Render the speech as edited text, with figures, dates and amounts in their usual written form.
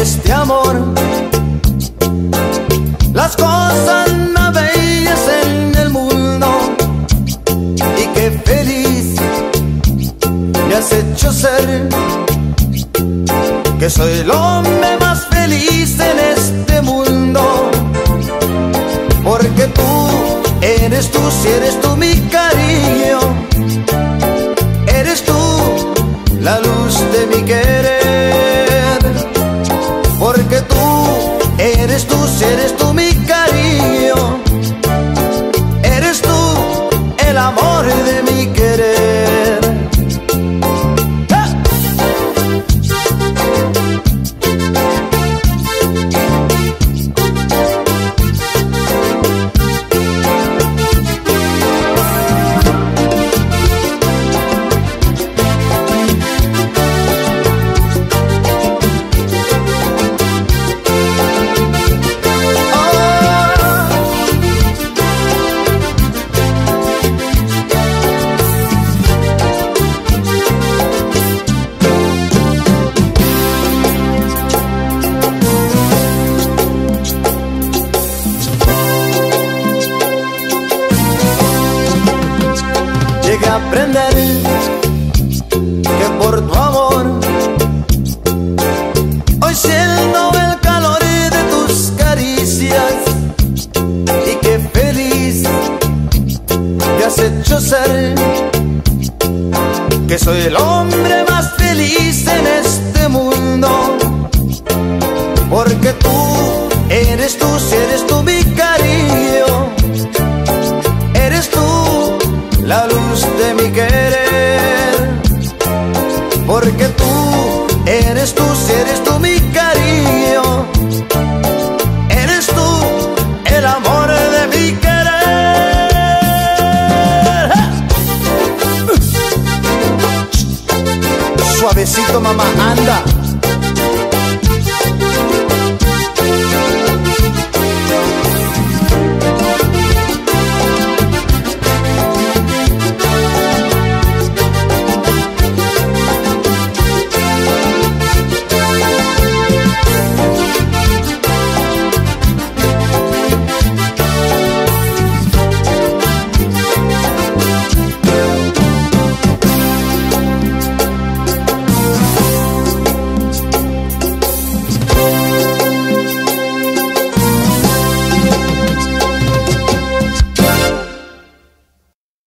este amor. Las cosas más bellas en el mundo, y qué feliz me has hecho ser, que soy el hombre más feliz en este mundo. Porque si eres tú mi cariño, eres tú la luz de mi querer. Porque si eres tú mi cariño, eres tú el amor de mi querer. Llegué a aprender que por tu amor hoy siento el calor de tus caricias, y qué feliz me has hecho ser, que soy el hombre más feliz en este mundo. Porque si eres tú mi cariño, eres tú la luz de mi querer. Porque si eres tú mi